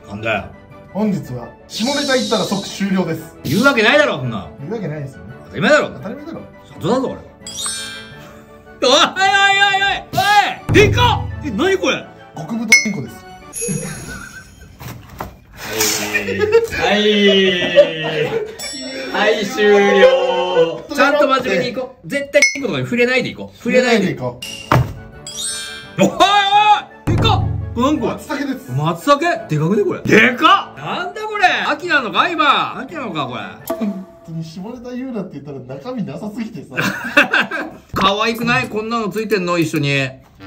なんだよ。 本日は下ネタ言ったら即終了です。 言うわけないだろ、そんな。 言うわけないですよね。 当たり前だろ。 当たり前だろ。 社長だぞ、これ。おいおいおいおいおい、でかっ。え、なにこれ。 極太インコです。 はい終了。ちゃんと真面目にいこう。絶対インコとかに触れないでいこう。触れないでいこう。おいおい、でかっ。なんこれ。 松茸です。 松茸でかくねこれ。でかっ。なんだこれ。秋なのか今。秋なのかこれ。 本当に下ネタ言うなって言ったら中身なさすぎてさ。 可愛くない？こんなのついてんの一緒に。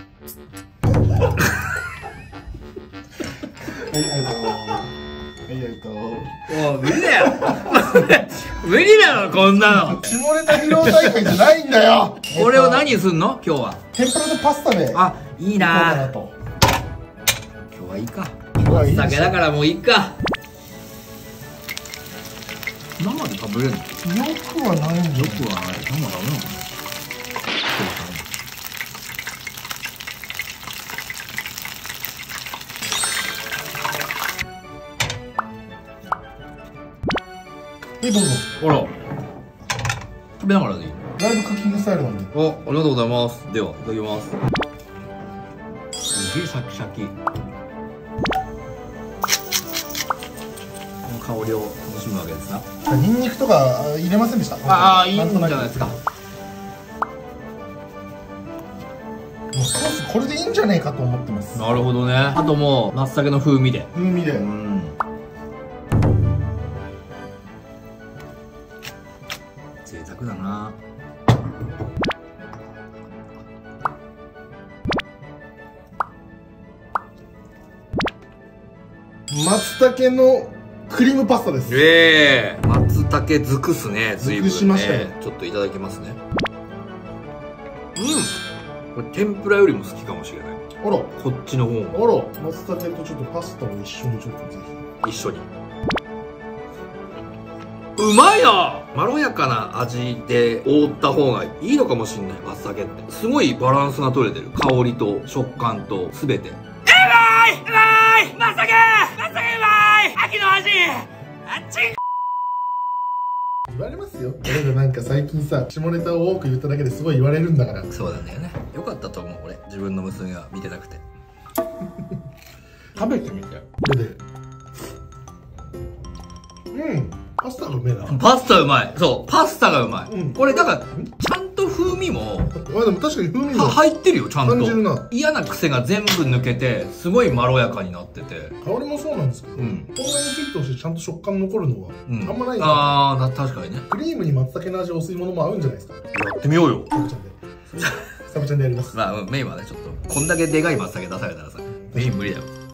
無理だよ。無理だろこんなの。 下ネタ披露大会じゃないんだよ。 これを何すんの今日は。 天ぷらとパスタで。 あ、いいな。今日はいいか。松茸だからもういいか。生で食べれるの？よくはないんだよ。 よくはない。生ダメなの？ どうぞ。 あら。食べながらでいい？ ライブクッキングスタイルなんで。 ありがとうございます。では、いただきます。すげえシャキシャキ。この香りを楽しむわけですな。 ニンニクとか入れませんでした。 ああ、いいんじゃないですか。もうソースこれでいいんじゃねえかと思ってます。 なるほどね。あともう、松茸の風味で。 風味で。 贅沢だな。 松茸のクリームパスタです。 松茸尽くすね。随分ね。 尽くしましたよ。 ちょっといただきますね。これ天ぷらよりも好きかもしれない。 あら、 こっちの方あら、松茸とちょっとパスタを一緒にちょっとぜ一緒に。うまいな。まろやかな味で覆った方がいいのかもしんない。松茸ってすごいバランスが取れてる。香りと食感と全て。うまい、うまい、松茸うまい、秋の味。あっちひ。言われますよ。俺らなんか最近さ、下ネタを多く言っただけですごい言われるんだから。 そうなんだよね。よかったと思う。俺自分の娘が見てなくて。 食べてみて。これで。パスタがうめえな。 パスタうまい。そう、パスタがうまい。これだからちゃんと風味もでも確かに風味も入ってるよ。ちゃんと感じるな。 嫌な癖が全部抜けてすごいまろやかになってて、 香りもそうなんですけど、こんなに火通してちゃんと食感残るのはあんまない。 ああ、確かにね。 クリームに松茸の味お吸い物も合うんじゃないですか。 やってみようよ。 サブちゃんでやります。 まあメインはね、ちょっとこんだけでかい松茸出されたらさ、メイン無理だよ。